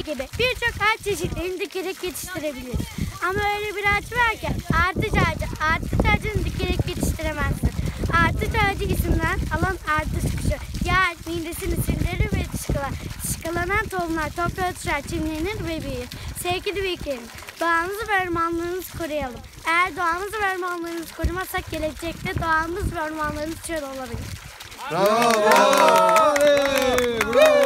gibi birçok ağaç çeşitlerini dikerek yetiştirebiliriz. Ama öyle bir ağaç var ki ardıç ağacını dikerek yetiştiremezsin. Ardıç ağacı isimden alan ardıç kuşu. Yer midesini sindirir ve dışkılanan tohumlar toprağa düşer, çimlenir ve büyür. Sevgili büyüklerim, doğamızı ve ormanlarımızı koruyalım. Eğer doğamızı ve ormanlarımızı korumazsak gelecekte doğamız ve ormanlarımız çöl olabilir. Bravo! Bravo!